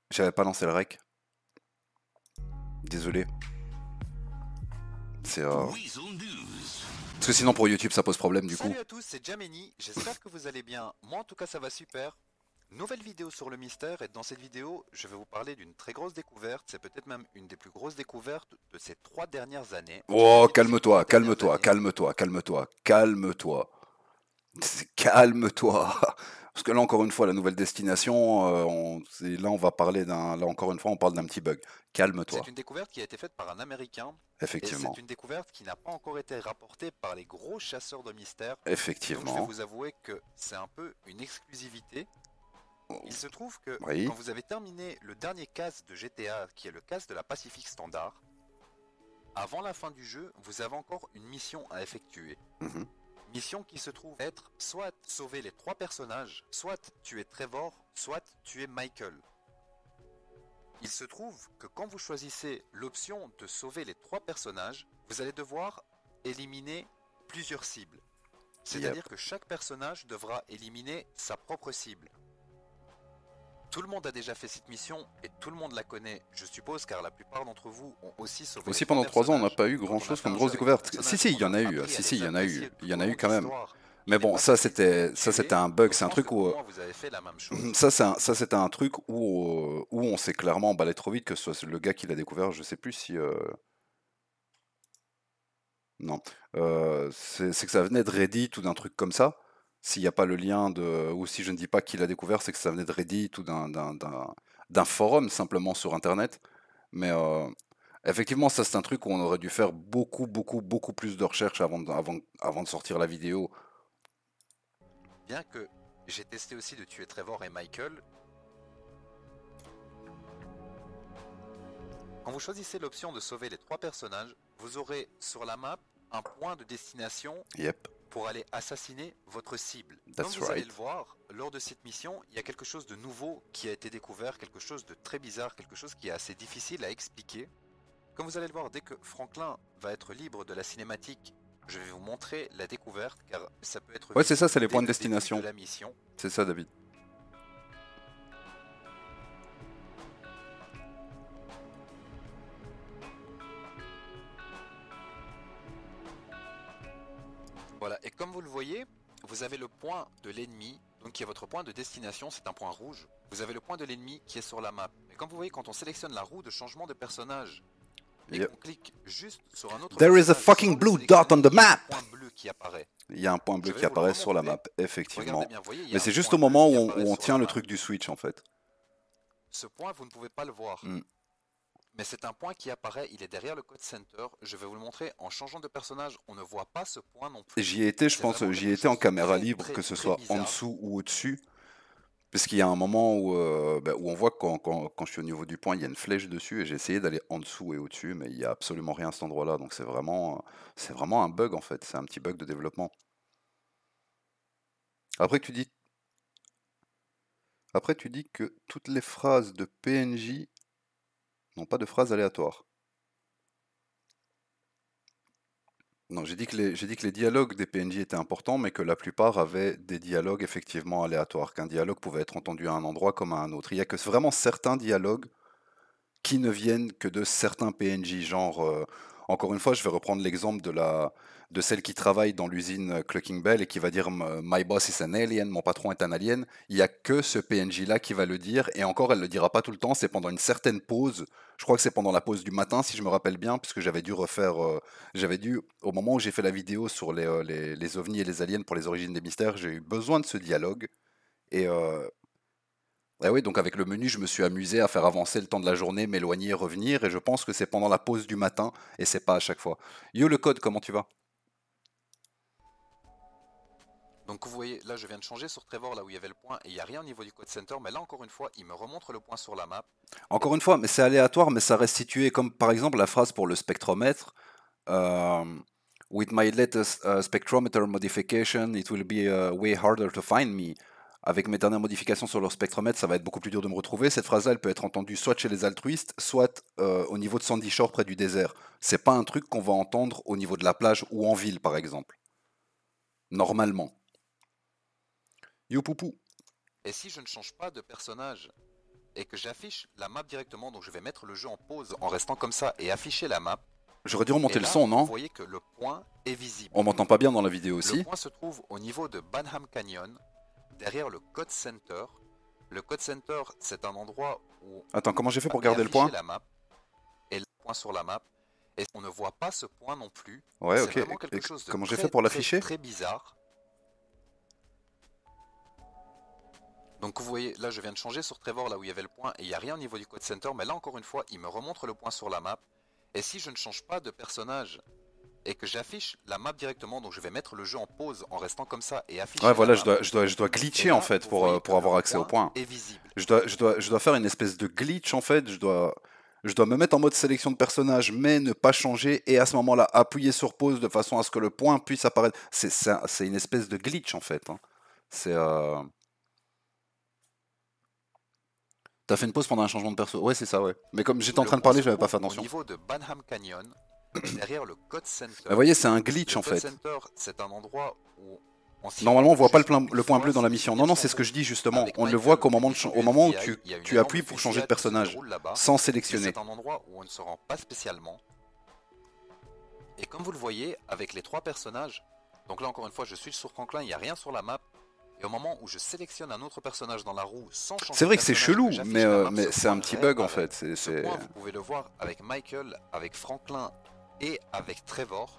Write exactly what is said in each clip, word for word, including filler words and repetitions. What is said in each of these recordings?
J'avais pas lancé le rec. Désolé. C'est... Euh... Parce que sinon pour YouTube ça pose problème du coup. Salut à tous, c'est Jameni, j'espère que vous allez bien. Moi en tout cas ça va super. Nouvelle vidéo sur le mystère et dans cette vidéo je vais vous parler d'une très grosse découverte. C'est peut-être même une des plus grosses découvertes de ces trois dernières années. Je Oh, dis bien ces calme-toi, trois dernières calme-toi, années. calme-toi, calme-toi, calme-toi. Calme-toi. Parce que là, encore une fois, la nouvelle destination, euh, on- c'est- là, on va parler d'un. Là, encore une fois, on parle d'un petit bug. C'est Calme-toi. une découverte qui a été faite par un Américain et c'est Effectivement. une découverte qui n'a pas encore été rapportée par les gros chasseurs de mystères. Donc je vais Effectivement. vous avouer que c'est un peu une exclusivité. Il se trouve que Oui. quand vous avez terminé le dernier cast de G T A, qui est le cast de la Pacific Standard, avant la fin du jeu, vous avez encore une mission à effectuer. Mhm. Mission qui se trouve être soit sauver les trois personnages, soit tuer Trevor, soit tuer Michael. Il se trouve que quand vous choisissez l'option de sauver les trois personnages, vous allez devoir éliminer plusieurs cibles. C'est-à-dire Yep. que chaque personnage devra éliminer sa propre cible. Tout le monde a déjà fait cette mission et tout le monde la connaît, je suppose, car la plupart d'entre vous ont aussi sauvé Aussi les trois pendant trois ans, on n'a personnages. pas eu Quand on a grand-chose fait comme un grosse jeu avec trois découverte. Si, personnages si, et il y qu'on en a a eu. appris à Si, si, les il y en a eu. apprécier Il tout y en au a long eu de quand même. l'histoire, Mais qui n'est bon, pas ça, difficile de c'était, ça, tuer, c'était un bug. donc je C'est un pense que truc où, au euh, moins vous avez fait la même chose. ça, c'est un, ça, c'était un truc où, euh, où on s'est clairement emballé trop vite, que ce soit le gars qui l'a découvert. Je sais plus si. euh, Non. Euh, c'est c'est que ça venait de Reddit ou d'un truc comme ça. S'il n'y a pas le lien de. Ou si je ne dis pas qui l'a découvert, c'est que ça venait de Reddit ou d'un d'un- d'un- d'un forum simplement sur Internet. Mais euh, effectivement, ça c'est un truc où on aurait dû faire beaucoup, beaucoup, beaucoup plus de recherches avant de, avant, avant de sortir la vidéo. Bien que j'ai testé aussi de tuer Trevor et Michael, quand vous choisissez l'option de sauver les trois personnages, vous aurez sur la map un point de destination Yep, pour aller assassiner votre cible. Comme that's vous allez right. le voir, lors de cette mission, il y a quelque chose de nouveau qui a été découvert, quelque chose de très bizarre, quelque chose qui est assez difficile à expliquer. Comme vous allez le voir, dès que Franklin va être libre de la cinématique, je vais vous montrer la découverte car ça peut être Ouais, c'est ça, visible c'est les dès points de le début de destination. la mission. C'est ça, David. Voilà, et comme vous le voyez, vous avez le point de l'ennemi, donc qui est votre point de destination, c'est un point rouge. Vous avez le point de l'ennemi qui est sur la map. Et comme vous voyez, quand on sélectionne la roue de changement de personnage et Yep. qu'on clique juste sur un autre There is a personnage fucking sans le blue dot on sélectionner, the il y a un map! point bleu qui apparaît. Il y a un point bleu Je vais qui vous le apparaît sur la remontrer. map, Regardez effectivement. bien, vous voyez, il y Mais a un c'est juste point au bleu moment qui où on, apparaît où on sur la tient le map. truc du switch, en fait. Ce point, vous ne pouvez pas le voir. Mm. Mais c'est un point qui apparaît, il est derrière le code center. Je vais vous le montrer en changeant de personnage. On ne voit pas ce point non plus. J'y ai été, je C'est pense, vraiment j'y ai quelque été en chose de caméra très, libre, très, que ce très soit en bizarre. dessous ou au-dessus. Parce qu'il y a un moment où, euh, bah, où on voit que quand, quand, quand je suis au niveau du point, il y a une flèche dessus, et j'ai essayé d'aller en dessous et au-dessus, mais il n'y a absolument rien à cet endroit-là. Donc c'est vraiment, c'est vraiment un bug, en fait. C'est un petit bug de développement. Après, tu dis, après, tu dis que toutes les phrases de P N J n'ont pas de phrases aléatoires. Non, j'ai dit que les, j'ai dit que les dialogues des P N J étaient importants, mais que la plupart avaient des dialogues effectivement aléatoires, qu'un dialogue pouvait être entendu à un endroit comme à un autre. Il y a que vraiment certains dialogues qui ne viennent que de certains P N J, genre, euh, encore une fois, je vais reprendre l'exemple de la, de celle qui travaille dans l'usine euh, Clucking Bell et qui va dire euh, My boss is an alien, mon patron est un alien. Il n'y a que ce P N J là qui va le dire, et encore, elle le dira pas tout le temps, c'est pendant une certaine pause. Je crois que c'est pendant la pause du matin, si je me rappelle bien, puisque j'avais dû refaire, euh, j'avais dû, au moment où j'ai fait la vidéo sur les, euh, les, les ovnis et les aliens pour les origines des mystères, j'ai eu besoin de ce dialogue. Et, euh, ah oui, donc avec le menu, je me suis amusé à faire avancer le temps de la journée, m'éloigner, revenir, et je pense que c'est pendant la pause du matin, et c'est pas à chaque fois. Yo le code, comment tu vas? Donc vous voyez, là je viens de changer sur Trevor, là où il y avait le point, et il n'y a rien au niveau du code center, mais là encore une fois, il me remontre le point sur la map. Encore une fois, mais c'est aléatoire, mais ça reste situé comme par exemple la phrase pour le spectromètre. euh, With my latest uh, spectrometer modification, it will be uh, way harder to find me. Avec mes dernières modifications sur leur spectromètre, ça va être beaucoup plus dur de me retrouver. Cette phrase-là, elle peut être entendue soit chez les altruistes, soit euh, au niveau de Sandy Shore près du désert. C'est pas un truc qu'on va entendre au niveau de la plage ou en ville, par exemple. Normalement. Yo poupou. Et si je ne change pas de personnage, et que j'affiche la map directement, donc je vais mettre le jeu en pause en restant comme ça et afficher la map. J'aurais dû remonter Et le là, son, vous non? voyez que le point est visible. On m'entend pas bien dans la vidéo Le aussi. point se trouve au niveau de Banham Canyon, derrière le Code Center. Le Code Center, c'est un endroit où Attends, comment j'ai fait pour est garder le affiché point? la map et le point sur la map. Et on ne voit pas ce point non plus. Ouais, C'est ok. vraiment Et quelque chose de comment j'ai très, fait pour très, l'afficher? très bizarre. Donc vous voyez, là je viens de changer sur Trevor, là où il y avait le point, et il n'y a rien au niveau du Code Center, mais là encore une fois, il me remontre le point sur la map. Et si je ne change pas de personnage et que j'affiche la map directement, donc je vais mettre le jeu en pause en restant comme ça et afficher Ouais, la voilà, map. je dois, je dois, je dois Et glitcher là, en fait vous pour, voyez euh, que pour avoir le accès au point point. est visible. Je dois, je dois, je dois faire une espèce de glitch en fait. Je dois, je dois me mettre en mode sélection de personnage, mais ne pas changer. Et à ce moment-là, appuyer sur pause de façon à ce que le point puisse apparaître. C'est, c'est, un- c'est une espèce de glitch en fait. Hein. C'est. Euh... T'as fait une pause pendant un changement de perso. Ouais, c'est ça, ouais. Mais comme j'étais en Le train de point parler, se j'avais pas trouve fait au attention. niveau de Banham Canyon, derrière le Code Center. Bah, vous voyez, c'est un glitch Le en Code fait. Center, c'est un endroit où on s'y Normalement, rend on voit pas le, juste plein- une le point fois, bleu dans la c'est des mission. Non, non, c'est ce que je immersions dis justement. avec On ne le voit Michael qu'au du moment, de Mission cha- du au moment où F B I. tu, Il y a une tu appuies énorme pour changer de fusillade qui se personnage, déroule là-bas. sans Mais sélectionner. c'est un endroit où on ne se rend pas spécialement. Et comme vous le voyez, avec les trois personnages, donc là encore une fois, je suis sur Franklin, il n'y a rien sur la map. Et au moment où je sélectionne un autre personnage dans la roue sans changer C'est de vrai que c'est personnage et chelou, que j'affiche mais, la euh, map, mais ce c'est un point petit bug en réapparaît. fait. C'est, Ce c'est... point, vous pouvez le voir avec Michael, avec Franklin et avec Trevor.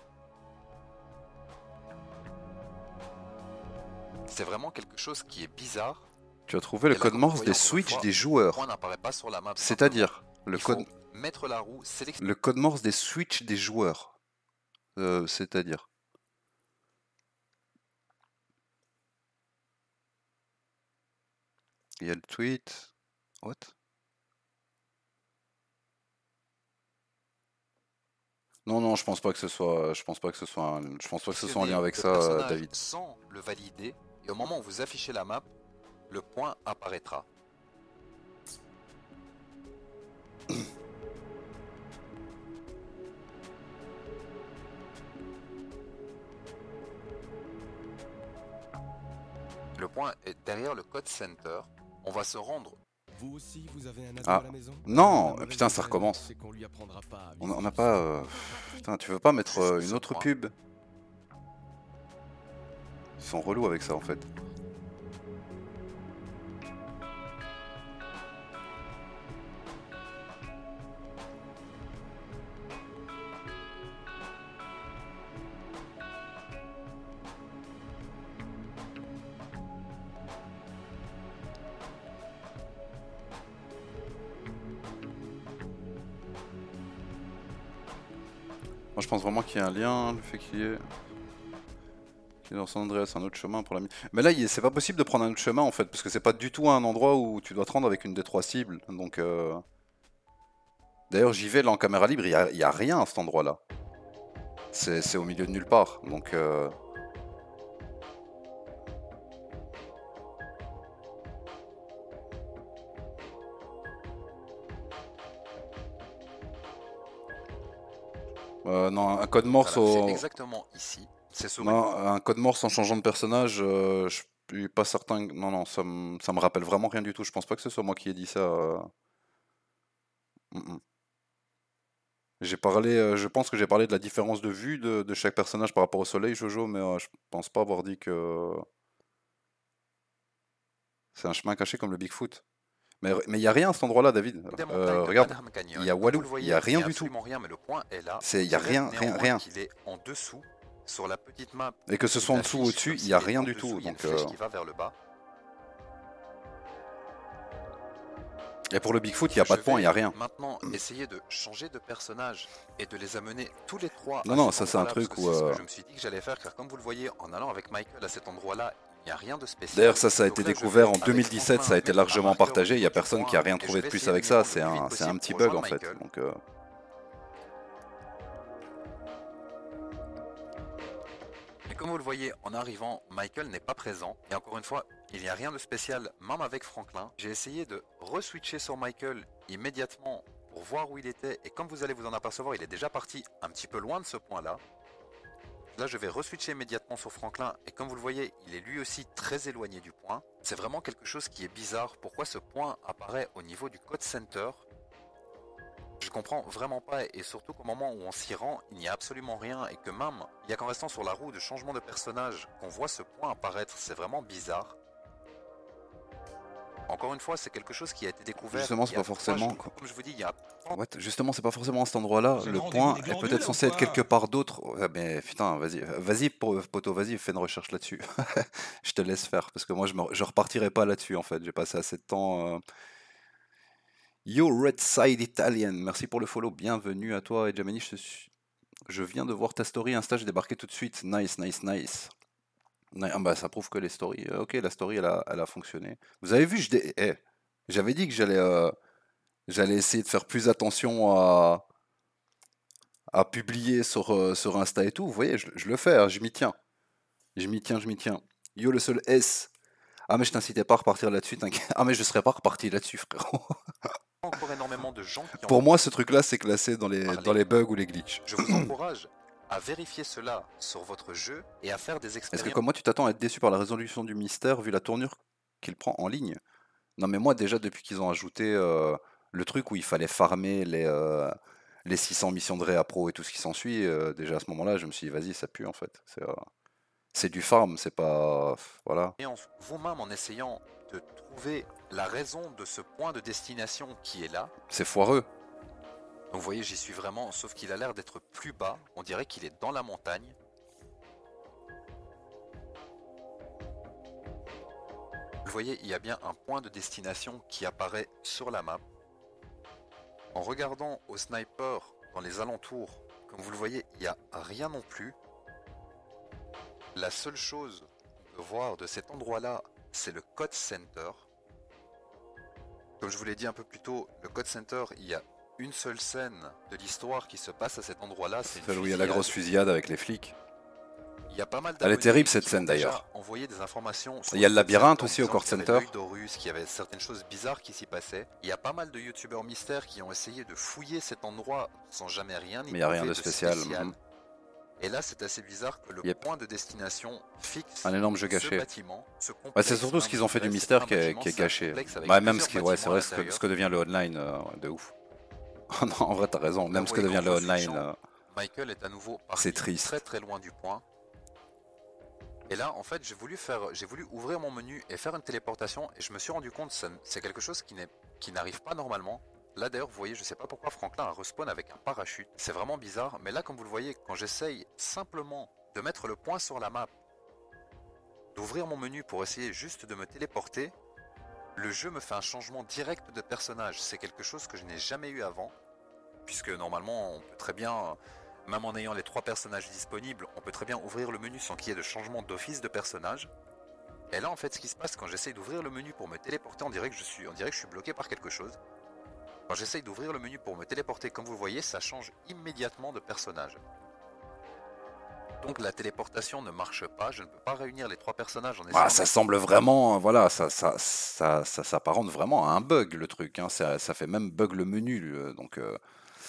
C'est vraiment quelque chose qui est bizarre. Tu as trouvé le Et là, code comme vous Morse voyez, des encore une switches fois, des le joueurs. point n'apparaît pas sur la map. C'est-à-dire le Il code, faut mettre la roue, sélectionner. le code Morse des switches des joueurs. Euh, c'est-à-dire. Il y a le tweet. What? Non, non, je pense pas que ce soit, je pense pas que ce soit, un, je pense pas que ce soit en lien avec le ça, euh, personnage David. sans le valider. Et au moment où vous affichez la map, le point apparaîtra. Le point est derrière le Code Center. On va se rendre. Vous aussi, vous avez un ado Ah. à la maison? Non, La mauvaise putain, ça nouvelle, recommence. c'est qu'on lui apprendra pas à On vivre on n'a tout pas. seul. euh, Putain, tu veux pas mettre euh, Juste une ce autre point. pub? Ils sont relous avec ça en fait. Moi je pense vraiment qu'il y a un lien, le fait qu'il y ait. qu'il y ait dans San Andreas un autre chemin pour la mise. Mais là, il- c'est pas possible de prendre un autre chemin en fait, parce que c'est pas du tout un endroit où tu dois te rendre avec une des trois cibles. Donc. Euh... D'ailleurs, j'y vais là en caméra libre, il y a, il y a rien à cet endroit-là. C'est c'est au milieu de nulle part. Donc. Euh... euh, non, un code Morse Voilà, c'est au. exactement ici. C'est sur Non, un code Morse en changeant de personnage, euh, je suis pas certain. que- Non, non, ça me ça me rappelle vraiment rien du tout. Je pense pas que ce soit moi qui ai dit ça. euh. Mm, mm. J'ai parlé, euh, je pense que j'ai parlé de la différence de vue de, de chaque personnage par rapport au soleil, Jojo, mais euh, je pense pas avoir dit que c'est un chemin caché comme le Bigfoot. Mais mais il y a rien à cet endroit-là, David. des Euh, montagnes de regarde, Banham Canyon. il y a Comme Walou, vous le il voyez, y a rien il y du tout. absolument rien, mais le point est là. C'est- il y a Vous rien, verrez rien, néanmoins rien. qu'il est en dessous, sur la petite map. Et que ce il soit en dessous ou affiche au-dessus, comme il y a s'il est rien en du dessous, tout. Il y a une Donc, flèche euh, qui va vers le bas. Et pour le Bigfoot, il y a Je pas de point, il y a vais rien. Maintenant, essayer de changer de personnage et de les amener tous les trois. Non, à non, cet ça, c'est un endroit-là, truc parce que où, c'est ce euh, que je me suis dit que j'allais faire, car comme vous le voyez, en allant avec Michael à cet endroit-là, il n'y a rien de spécial. D'ailleurs, ça, ça a Donc été là, je découvert vais, en avec deux mille dix-sept, ça a Franklin, été mettre un largement marqueur au partagé. Il y a niveau du personne qui a point, rien et je trouvé de vais plus essayer avec de ça. m'y C'est rendre le plus un, vite c'est un possible petit pour bug rejoindre en fait. Michael. Donc, euh, Et comme vous le voyez, en arrivant, Michael n'est pas présent. Et encore une fois, il n'y a rien de spécial, même avec Franklin. J'ai essayé de re-switcher sur Michael immédiatement pour voir où il était. Et comme vous allez vous en apercevoir, il est déjà parti un petit peu loin de ce point-là. Là, je vais reswitcher immédiatement sur Franklin et comme vous le voyez, il est lui aussi très éloigné du point. C'est vraiment quelque chose qui est bizarre. Pourquoi ce point apparaît au niveau du code center? Je comprends vraiment pas et surtout qu'au moment où on s'y rend, il n'y a absolument rien et que même, il y a qu'en restant sur la roue de changement de personnage qu'on voit ce point apparaître. C'est vraiment bizarre. Encore une fois, c'est quelque chose qui a été découvert. Justement, c'est il y a pas forcément. trois jours. Comme je vous dis, il y a What? Justement, c'est pas forcément à cet endroit-là. C'est Le le rendez-vous point des est glandules peut-être ou censé être quoi? quelque part d'autre. Ouais, mais putain, vas-y, vas-y, po- poto, vas-y, fais une recherche là-dessus. Je te laisse faire parce que moi, je me... je repartirai pas là-dessus en fait. J'ai passé assez de temps. euh. Yo, Red Side Italian, merci pour le follow. Bienvenue à toi, et Jamini. Je, te suis- je viens de voir ta story Insta, j'ai débarqué tout de suite. Nice, nice, nice. Ni- Ah bah, ça prouve que les stories. euh, Ok, la story, elle a, elle a fonctionné. Vous avez vu, je dé- eh, j'avais dit que j'allais euh, j'allais essayer de faire plus attention à, à publier sur, euh, sur Insta et tout. Vous voyez, je, je le fais, hein, je m'y tiens. Je m'y tiens, je m'y tiens. Yo, le seul S. Ah, mais je t'incitais pas à repartir là-dessus, t'inquiète. Ah, mais je serais pas reparti là-dessus, frérot. encore énormément de gens qui en Pour ont moi, ce truc-là, c'est classé dans les, dans parlé. les bugs ou les glitches. Je vous encourage à vérifier cela sur votre jeu et à faire des Est-ce que expériences. comme moi, tu t'attends à être déçu par la résolution du mystère vu la tournure qu'il prend en ligne? Non, mais moi, déjà, depuis qu'ils ont ajouté euh, le truc où il fallait farmer les, euh, les six cents missions de Réa Pro et tout ce qui s'ensuit, euh, déjà à ce moment-là, je me suis dit, vas-y, ça pue en fait. C'est euh, c'est du farm, c'est pas. Voilà. Vous-même en essayant de trouver la raison de ce point de destination qui est là. C'est foireux. Donc vous voyez, j'y suis vraiment, sauf qu'il a l'air d'être plus bas. On dirait qu'il est dans la montagne. Vous voyez, il y a bien un point de destination qui apparaît sur la map. En regardant au sniper dans les alentours, comme vous le voyez, il n'y a rien non plus. La seule chose qu'on peut voir de cet endroit-là, c'est le code center. Comme je vous l'ai dit un peu plus tôt, le code center, il y a une seule scène de l'histoire qui se passe à cet endroit-là. C'est une Celle où il y a la fusillade. grosse fusillade avec les flics. Il y a pas mal Elle est d'abonnés terrible, cette qui scène, m'ont déjà d'ailleurs. envoyé des informations sur Il y a le code labyrinthe center en aussi au disant Core qu'il y avait Center. l'œil d'Horus, qu'il y avait certaines choses bizarres qui s'y passaient. Il y a pas mal de youtubeurs mystères qui ont essayé de fouiller cet endroit sans jamais rien y Mais il n'y a rien trouver de spécial. mhm. Et là, c'est assez bizarre que le Yep. point de destination fixe Un énorme jeu ce gâché. bâtiment, ce Bah, complexe, c'est surtout ce qu'ils ont fait du c'est mystère un qui est, bâtiment, qui est c'est un gâché. complexe avec Bah, même ce plusieurs qui, ouais, c'est bâtiments à vrai, ce que, l'intérieur. ce que devient le online, euh, de ouf. Non, en vrai, t'as raison. Là, Même vous ce que voyez devient qu'en le online. reswitchant, euh, Michael est à nouveau C'est parti triste. très très loin du point. Et là, en fait, j'ai voulu faire, j'ai voulu ouvrir mon menu et faire une téléportation, et je me suis rendu compte que c'est quelque chose qui n'est, qui n'arrive pas normalement. Là, d'ailleurs, vous voyez, je sais pas pourquoi Franklin a respawn avec un parachute. C'est vraiment bizarre, mais là, comme vous le voyez, quand j'essaye simplement de mettre le point sur la map, d'ouvrir mon menu pour essayer juste de me téléporter, le jeu me fait un changement direct de personnage. C'est quelque chose que je n'ai jamais eu avant, puisque normalement, on peut très bien, même en ayant les trois personnages disponibles, on peut très bien ouvrir le menu sans qu'il y ait de changement d'office de personnage. Et là, en fait, ce qui se passe quand j'essaye d'ouvrir le menu pour me téléporter, on dirait que je suis, on dirait que je suis bloqué par quelque chose. Quand j'essaye d'ouvrir le menu pour me téléporter, comme vous le voyez, ça change immédiatement de personnage. Donc la téléportation ne marche pas, je ne peux pas réunir les trois personnages en essayant Ah, de ça mettre- semble vraiment, euh, voilà, ça, ça, ça, ça s'apparente vraiment à un bug le truc. Hein. Ça, ça fait même bug le menu. euh, donc, euh,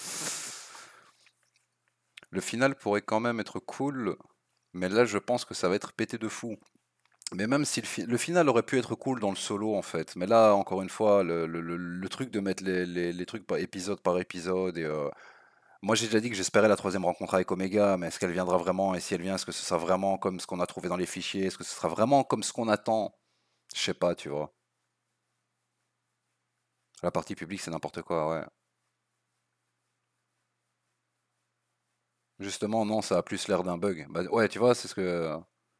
le final pourrait quand même être cool, mais là, je pense que ça va être pété de fou. Mais même si le, fi- le final aurait pu être cool dans le solo en fait, mais là, encore une fois, le, le- le- le truc de mettre les, les- les trucs par épisode par épisode et euh, moi, j'ai déjà dit que j'espérais la troisième rencontre avec Omega, mais est-ce qu'elle viendra vraiment? Et si elle vient, est-ce que ce sera vraiment comme ce qu'on a trouvé dans les fichiers? Est-ce que ce sera vraiment comme ce qu'on attend? Je sais pas, tu vois. La partie publique, c'est n'importe quoi, ouais. Justement, non, ça a plus l'air d'un bug. Bah, ouais, tu vois, c'est ce que.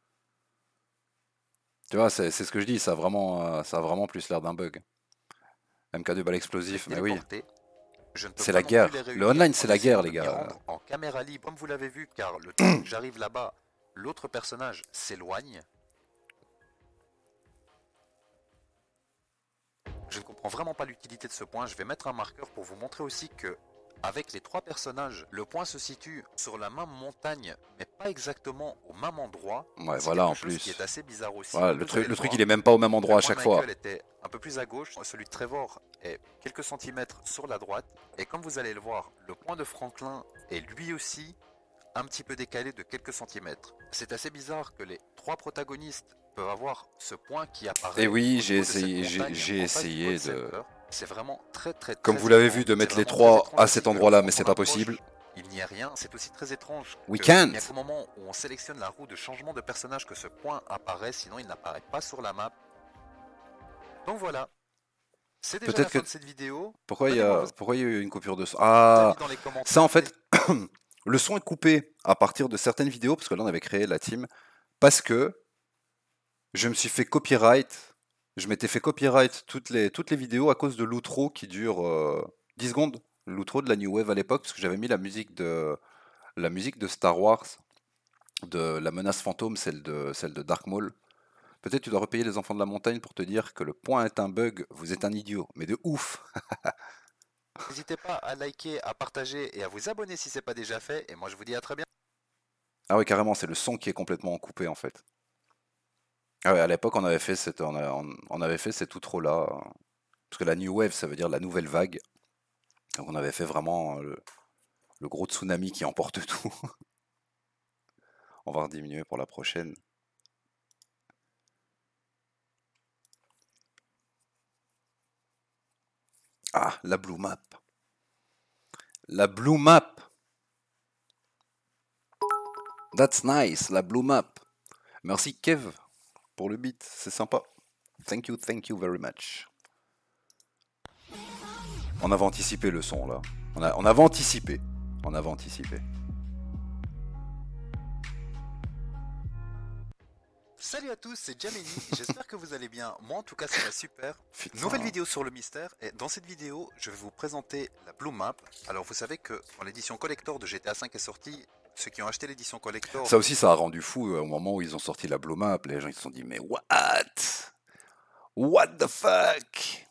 Tu vois, c'est c'est ce que je dis, ça a vraiment, euh, ça a vraiment plus l'air d'un bug. M K deux balles explosif, mais oui. téléporter. Je ne peux C'est pas la non guerre. plus les Le réunir online, en c'est la essayant guerre, de les m'y gars. rendre en caméra libre, comme vous l'avez vu, car le temps que j'arrive là-bas, l'autre personnage s'éloigne. Je ne comprends vraiment pas l'utilité de ce point. Je vais mettre un marqueur pour vous montrer aussi que, avec les trois personnages, le point se situe sur la même montagne, mais pas exactement au même endroit. Ouais, C'est voilà, quelque en chose plus. qui est assez bizarre aussi. Voilà, Comme le vous truc, allez le truc, voir. il est même pas au même endroit à Le point chaque de fois. Michael était un peu plus à gauche, celui de Trevor est quelques centimètres sur la droite, et comme vous allez le voir, le point de Franklin est lui aussi un petit peu décalé de quelques centimètres. C'est assez bizarre que les trois protagonistes peuvent avoir ce point qui apparaît Et au oui, niveau j'ai de cette essayé, j'ai montagne j'ai en face du essayé Gold de, Center. C'est vraiment très très comme très vous l'avez étrange. vu, de C'est mettre les vraiment très trois étrange à aussi cet que endroit-là, quand mais c'est on pas approche, possible. il n'y a rien. C'est aussi très étrange We qu'il n'y a can't. qu'au moment où on sélectionne la roue de changement de personnage que ce point apparaît, sinon il n'apparaît pas sur la map. Donc voilà, c'est déjà la Peut-être que... fin de cette vidéo. Pourquoi il y Donnez-moi a... vos Pourquoi il y a eu une coupure de son? avis Ah, dans les ça en commentaires. fait, le son est coupé à partir de certaines vidéos, parce que là on avait créé la team, parce que je me suis fait copyright. Je m'étais fait copyright toutes les, toutes les vidéos à cause de l'outro qui dure euh, dix secondes. L'outro de la New Wave à l'époque, parce que j'avais mis la musique de, la musique de Star Wars, de la menace fantôme, celle de, celle de Dark Maul. Peut-être tu dois repayer les enfants de la montagne pour te dire que le point est un bug, vous êtes un idiot, mais de ouf. N'hésitez pas à liker, à partager et à vous abonner si ce n'est pas déjà fait. Et moi je vous dis à très bientôt. Ah ouais, carrément, c'est le son qui est complètement coupé en fait. Ah ouais, à l'époque on avait fait cette, on, a- on- on avait fait cet outro là, parce que la New Wave ça veut dire la nouvelle vague. Donc on avait fait vraiment euh, le, le gros tsunami qui emporte tout. On va rediminuer pour la prochaine. Ah, la Blue Map. La Blue Map. That's nice, la Blue Map. Merci Kev pour le beat, c'est sympa. Thank you, thank you very much. On avait anticipé le son là. On, a, on avait anticipé. On avait anticipé. Salut à tous, c'est Jamini, j'espère que vous allez bien. Moi en tout cas ça va super. Putain. Nouvelle vidéo sur le mystère et dans cette vidéo je vais vous présenter la Blue Map. Alors vous savez que quand l'édition collector de G T A cinq est sortie, ceux qui ont acheté l'édition collector... Ça aussi ça a rendu fou euh, au moment où ils ont sorti la Blue Map. Les gens ils se sont dit mais what? What the fuck?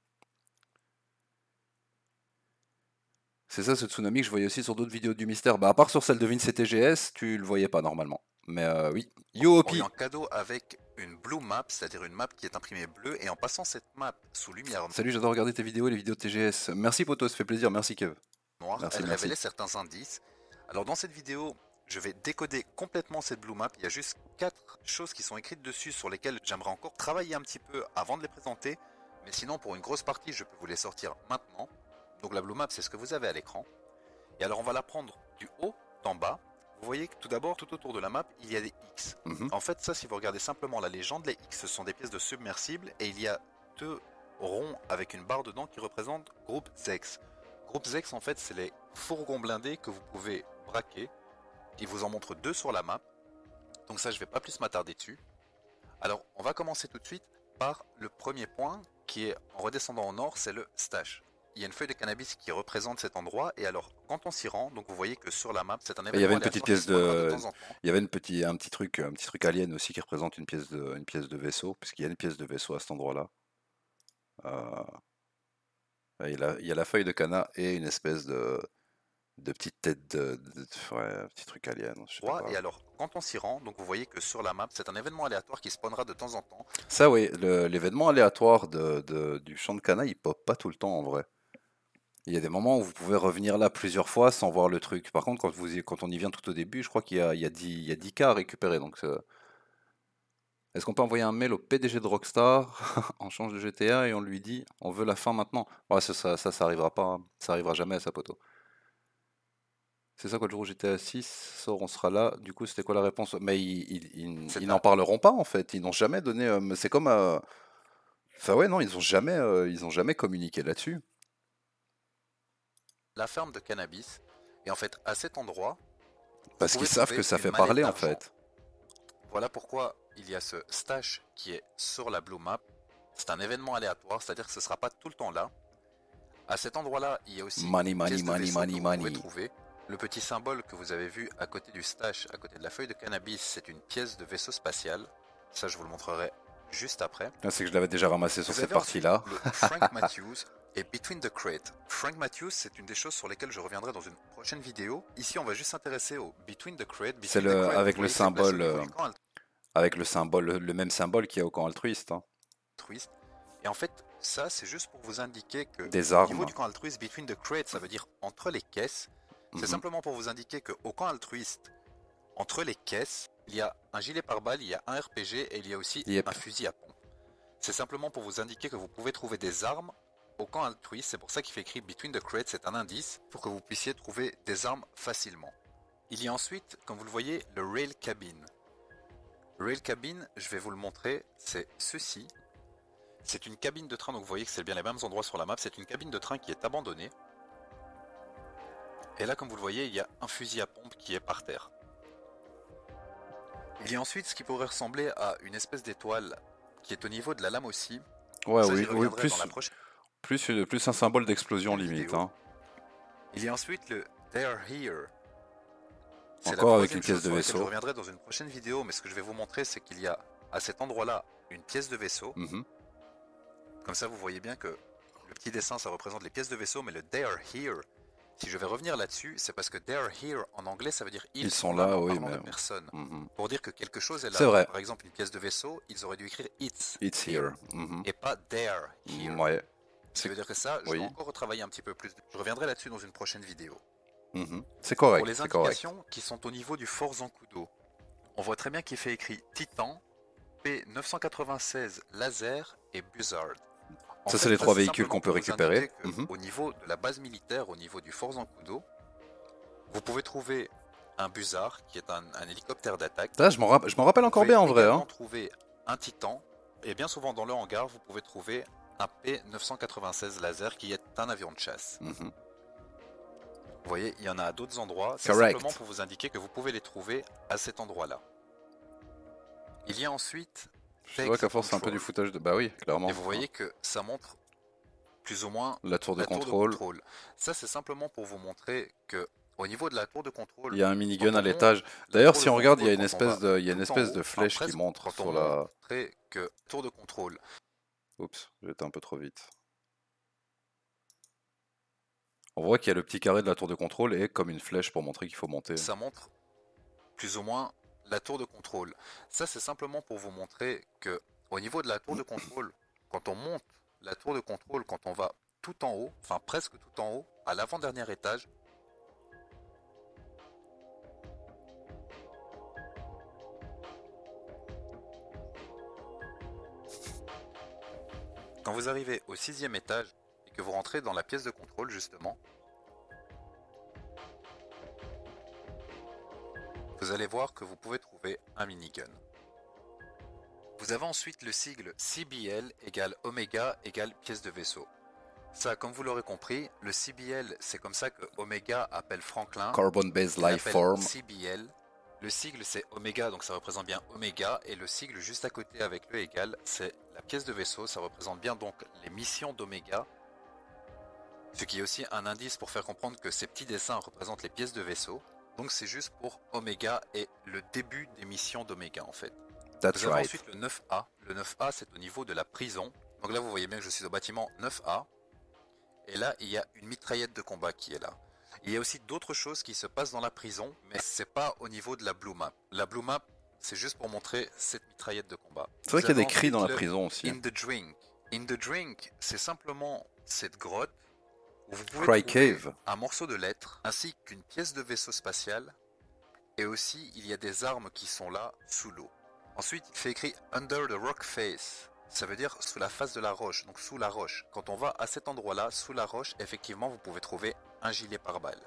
C'est ça ce tsunami que je voyais aussi sur d'autres vidéos du mystère. Bah à part sur celle de Vince et T G S, tu le voyais pas normalement. Mais euh, oui. Yo Opi. en cadeau avec une Blue Map, c'est-à-dire une map qui est imprimée bleue et en passant cette map sous lumière Salut, j'adore regarder tes vidéos et les vidéos de T G S. Merci poto, ça fait plaisir. Merci Kev. noire, Merci, elle merci. révélait certains indices. Alors dans cette vidéo, je vais décoder complètement cette Blue Map. Il y a juste quatre choses qui sont écrites dessus sur lesquelles j'aimerais encore travailler un petit peu avant de les présenter. Mais sinon, pour une grosse partie, je peux vous les sortir maintenant. Donc la Blue Map, c'est ce que vous avez à l'écran. Et alors on va la prendre du haut en bas. Vous voyez que tout d'abord, tout autour de la map, il y a des X. Mhm. En fait, ça, si vous regardez simplement la légende, les X, ce sont des pièces de submersibles. Et il y a deux ronds avec une barre dedans qui représentent groupe Zex. Groupe Zex, en fait, c'est les fourgons blindés que vous pouvez braquer. Il vous en montre deux sur la map. Donc ça, je vais pas plus m'attarder dessus. Alors, on va commencer tout de suite par le premier point, qui est, en redescendant au nord, c'est le stash. Il y a une feuille de cannabis qui représente cet endroit, et alors, quand on s'y rend, donc vous voyez que sur la map, c'est un événement Il y avait une aléatoire petite qui pièce se donnera de... de temps en temps. Il y avait une petit, un petit truc, un petit truc alien aussi qui représente une pièce de, une pièce de vaisseau, puisqu'il y a une pièce de vaisseau à cet endroit-là. Euh, Il y, a la, il y a la feuille de cana et une espèce de, de petite tête de, de- ouais, un petit truc alien. Je sais pas Droit, quoi. Et alors, quand on s'y rend, donc vous voyez que sur la map, c'est un événement aléatoire qui spawnera de temps en temps. Ça oui, le- l'événement aléatoire de, de- du champ de cana, il pop pas tout le temps en vrai. Il y a des moments où vous pouvez revenir là plusieurs fois sans voir le truc. Par contre, quand, vous y- quand on y vient tout au début, je crois qu'il y a, il y a dix, il y a dix cas à récupérer. Donc, euh, est-ce qu'on peut envoyer un mail au P D G de Rockstar en change de G T A et on lui dit on veut la fin maintenant? Ouais, ça, ça, ça, ça arrivera pas. hein. Ça arrivera jamais, ça, poteau. C'est ça, quand le jour où G T A six sort, on sera là. Du coup, c'était quoi la réponse? Mais ils, ils- ils- C'est ils pas- n'en parleront pas en fait. Ils n'ont jamais donné. euh, c'est comme. euh, Enfin ouais, non, ils ont jamais, euh, ils ont jamais communiqué là-dessus. La ferme de cannabis. Et en fait, à cet endroit, Parce vous qu'ils pouvez savent trouver que ça une fait mallette parler en d'argent. fait. Voilà pourquoi il y a ce stash qui est sur la Blue Map. C'est un événement aléatoire, c'est-à-dire que ce ne sera pas tout le temps là. À cet endroit-là, il y a aussi Money, une money, pièce de money, vaisseau money, que vous money. pouvez trouver. Le petit symbole que vous avez vu à côté du stash, à côté de la feuille de cannabis, c'est une pièce de vaisseau spatial. Ça, je vous le montrerai juste après. Ah, c'est que je l'avais déjà ramassé sur Vous cette avez ensuite partie-là. le Frank Matthews et Between the Crate. Frank Matthews, c'est une des choses sur lesquelles je reviendrai dans une prochaine vidéo. Ici, on va juste s'intéresser au Between the Crate. C'est Between the le Crate, avec vous le voyez que c'est placé au symbole, niveau euh, du camp avec le symbole, le même symbole qu'il y a au camp altruiste. hein. altruiste. Et en fait, ça, c'est juste pour vous indiquer que Des au armes. niveau du camp altruiste, Between the Crate, ça veut dire entre les caisses. C'est Mhm. simplement pour vous indiquer qu'au camp altruiste, entre les caisses, il y a un gilet pare-balles, il y a un R P G et il y a aussi Yep. un fusil à pompe. C'est simplement pour vous indiquer que vous pouvez trouver des armes au camp altruiste. C'est pour ça qu'il fait écrit Between the Crates, c'est un indice pour que vous puissiez trouver des armes facilement. Il y a ensuite, comme vous le voyez, le Rail Cabin. Rail Cabin, je vais vous le montrer, c'est ceci. C'est une cabine de train, donc vous voyez que c'est bien les mêmes endroits sur la map. C'est une cabine de train qui est abandonnée. Et là, comme vous le voyez, il y a un fusil à pompe qui est par terre. Il y a ensuite ce qui pourrait ressembler à une espèce d'étoile qui est au niveau de la lame aussi. Ouais, Ça, j'y oui, oui, reviendrai plus, dans la prochaine plus, une- plus un symbole d'explosion limite. vidéo. Hein. Il y a ensuite le They're Here. C'est la Encore avec troisième une pièce chose de sur laquelle vaisseau. je reviendrai dans une prochaine vidéo, mais ce que je vais vous montrer, c'est qu'il y a à cet endroit-là une pièce de vaisseau. Mhm. Comme ça, vous voyez bien que le petit dessin, ça représente les pièces de vaisseau, mais le They're Here, si je vais revenir là-dessus, c'est parce que They're Here en anglais, ça veut dire ils, Ils sont là, là, en oui, parlant de mais- personne. Mhm. Pour dire que quelque chose est là. C'est vrai. Par exemple, une pièce de vaisseau, ils auraient dû écrire It's, It's here. Mhm. et pas They're Here. Ouais. Ce qui veut dire que ça, je Oui. dois encore retravailler un petit peu plus. Je reviendrai là-dessus dans une prochaine vidéo. Mhm. C'est correct. Pour les C'est correct. indications qui sont au niveau du Fort Zancudo, on voit très bien qu'il fait écrit Titan, P neuf cent quatre-vingt-seize laser et Buzzard. En Ça, fait, c'est les trois c'est véhicules simplement qu'on peut pour vous récupérer. indiquer que Mhm. Au niveau de la base militaire, au niveau du Fort Zancudo, vous pouvez trouver un Buzzard qui est un, un hélicoptère d'attaque. Ça, je m'en rapp- je m'en rappelle Vous encore pouvez bien en vrai. également Hein. trouver un Titan, et bien souvent dans le hangar, vous pouvez trouver un P neuf cent quatre-vingt-seize laser qui est un avion de chasse. Mhm. Vous voyez, il y en a à d'autres endroits. C'est Correct. simplement pour vous indiquer que vous pouvez les trouver à cet endroit-là. Il y a ensuite Je vois qu'à force, c'est un peu Control. du foutage de. Bah oui, clairement. Et vous voyez que ça montre plus ou moins La tour de la contrôle. tour de contrôle. Ça, c'est simplement pour vous montrer que au niveau de la tour de contrôle, Il y a un quand minigun on à monte l'étage. la D'ailleurs, tour si de on regarde, il y a une contrôle, quand on espèce va de, il y a une tout en espèce haut, de enfin, flèche qui presque, montre quand on sur la. montrait que tour de contrôle, Oups, j'étais un peu trop vite. On voit qu'il y a le petit carré de la tour de contrôle et comme une flèche pour montrer qu'il faut monter. ça montre plus ou moins la tour de contrôle. Ça, c'est simplement pour vous montrer que au niveau de la tour de contrôle, quand on monte la tour de contrôle, quand on va tout en haut, enfin presque tout en haut, à l'avant-dernier étage, quand vous arrivez au sixième étage et que vous rentrez dans la pièce de contrôle justement, vous allez voir que vous pouvez trouver un minigun. Vous avez ensuite le sigle C B L égale Oméga égale pièce de vaisseau. Ça, comme vous l'aurez compris, le C B L, c'est comme ça que Oméga appelle Franklin. Carbon Based Il Life appelle Form. C B L. Le sigle c'est Oméga, donc ça représente bien Oméga, et le sigle juste à côté avec le égal, c'est la pièce de vaisseau, ça représente bien donc les missions d'Oméga. Ce qui est aussi un indice pour faire comprendre que ces petits dessins représentent les pièces de vaisseau. Donc c'est juste pour Oméga et le début des missions d'Oméga en fait. That's Vous avez right. ensuite le neuf A. Le neuf A, c'est au niveau de la prison. Donc là, vous voyez bien que je suis au bâtiment neuf A. Et là, il y a une mitraillette de combat qui est là. Il y a aussi d'autres choses qui se passent dans la prison, mais c'est pas au niveau de la Blue Map. La Blue Map, c'est juste pour montrer cette mitraillette de combat. C'est vrai Vous qu'il y a avez des cris dans la ensuite le prison aussi. In the Drink. In the Drink, c'est simplement cette grotte où vous pouvez Cry trouver Cave. un morceau de lettre ainsi qu'une pièce de vaisseau spatial. Et aussi, il y a des armes qui sont là sous l'eau. Ensuite, il fait écrit Under the Rock Face. Ça veut dire sous la face de la roche, donc sous la roche. Quand on va à cet endroit-là, sous la roche, effectivement, vous pouvez trouver un gilet pare-balles.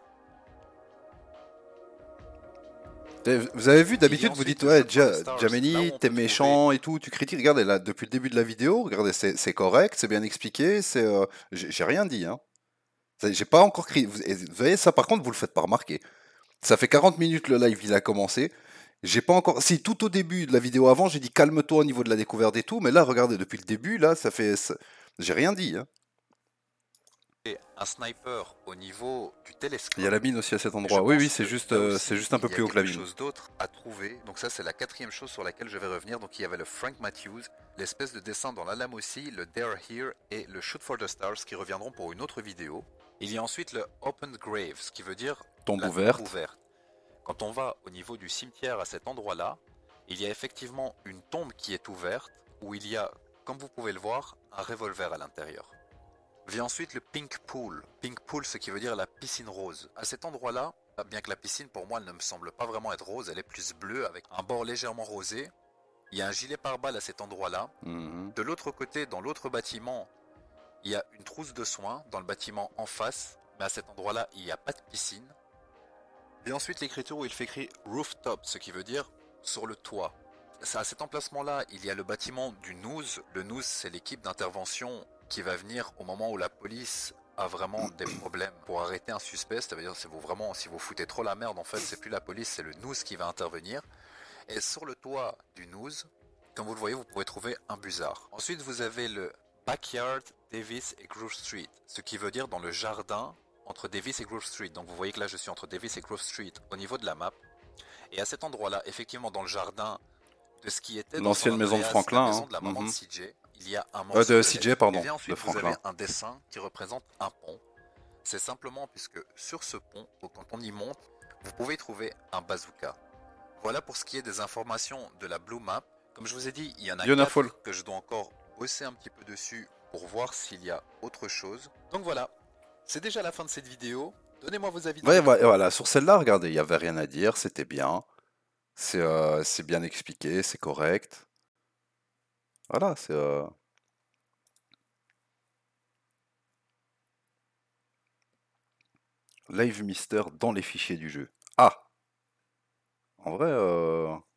Vous avez vu, d'habitude, vous ensuite dites, le ouais, Shot for the Ja- Stars, là où Jamini, on t'es peut trouver- méchant et tout, tu critiques. Regardez, là, depuis le début de la vidéo, regardez, c'est c'est correct, c'est bien expliqué, c'est, euh, j'ai j'ai rien dit, hein. Ça, j'ai pas encore crié. Vous, et vous voyez, ça, par contre, vous le faites pas remarquer. Ça fait quarante minutes, le live, il a commencé. J'ai pas encore. Si, tout au début de la vidéo avant, j'ai dit calme-toi au niveau de la découverte et tout, mais là, regardez, depuis le début, là, ça fait. ça- J'ai rien dit, hein. un sniper au niveau du télescope. Il y a la mine aussi à cet Je endroit. Oui, pense oui, c'est que juste, là euh, aussi, c'est juste un peu il y a plus haut que la quelque mine. chose d'autre à trouver. Donc ça, c'est la quatrième chose sur laquelle je vais revenir. Donc il y avait le Frank Matthews, l'espèce de dessin dans la lame aussi, le Dare Here et le Shoot for the Stars qui reviendront pour une autre vidéo. Il y a ensuite le Open Grave, ce qui veut dire Tombe la ouverte. ouverte. Quand on va au niveau du cimetière à cet endroit-là, il y a effectivement une tombe qui est ouverte où il y a, comme vous pouvez le voir, un revolver à l'intérieur. Vient ensuite le pink pool. Pink pool, ce qui veut dire la piscine rose. À cet endroit-là, bien que la piscine pour moi elle ne me semble pas vraiment être rose, elle est plus bleue avec un bord légèrement rosé. Il y a un gilet pare-balles à cet endroit-là. Mhm. De l'autre côté, dans l'autre bâtiment, il y a une trousse de soins dans le bâtiment en face. Mais à cet endroit-là, il n'y a pas de piscine. Et ensuite l'écriture où il fait écrit rooftop, ce qui veut dire sur le toit. À cet emplacement-là, il y a le bâtiment du N O O S. Le N O O S, c'est l'équipe d'intervention qui va venir au moment où la police a vraiment des problèmes pour arrêter un suspect. C'est-à-dire si vous vraiment, si vous foutez trop la merde, en fait, c'est plus la police, c'est le N O O S qui va intervenir. Et sur le toit du N O O S, comme vous le voyez, vous pouvez trouver un busard. Ensuite, vous avez le Backyard, Davis et Grove Street, ce qui veut dire dans le jardin entre Davis et Grove Street. Donc vous voyez que là, je suis entre Davis et Grove Street au niveau de la map. Et à cet endroit-là, effectivement, dans le jardin de ce qui était dans L'ancienne San maison de Andreas, Franklin, la maison hein. de la maman Mhm. de C J, il y a un Euh, morceau de de C J, lettre. pardon, Et bien ensuite, de vous avez Franklin. un dessin qui représente un pont. C'est simplement puisque sur ce pont, quand on y monte, vous pouvez trouver un bazooka. Voilà pour ce qui est des informations de la Blue Map. Comme je vous ai dit, il y en a Dionafall. quatre que je dois encore bosser un petit peu dessus pour voir s'il y a autre chose. Donc voilà, c'est déjà la fin de cette vidéo. Donnez-moi vos avis. dans Ouais, les voilà, voilà, sur celle-là, regardez, il n'y avait rien à dire, c'était bien. C'est euh, c'est bien expliqué, c'est correct. Voilà, c'est... euh, Live Mister dans les fichiers du jeu. Ah! En vrai, euh,